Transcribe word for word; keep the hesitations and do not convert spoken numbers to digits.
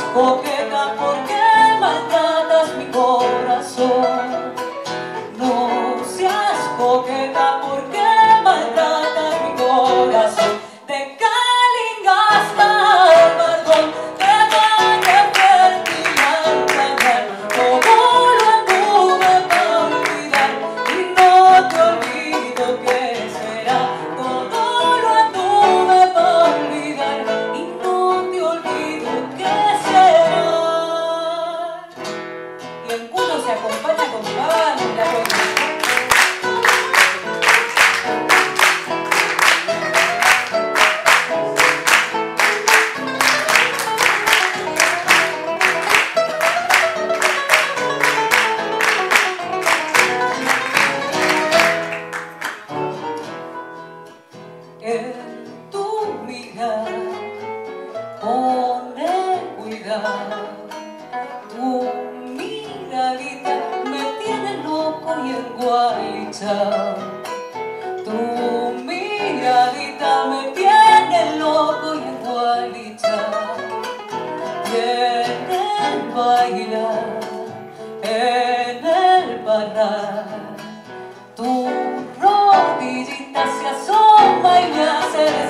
coqueta, ¿por qué maltratas mi corazón? No seas coqueta, ¿por qué maltratas mi corazón? Te calingaste al balcón, te vaya fertilidad, todo lo anduve para olvidar y no te olvido que será. Todo lo anduve para olvidar y no te olvido que será. Y el culo se acompaña con pan y la comida. En tu mirar pone cuidado, tu miradita me tiene loco y engualichao. Tu miradita me tiene loco y engualichao. Y en el bailar, en el parar, tu rodillita se asoma y me hace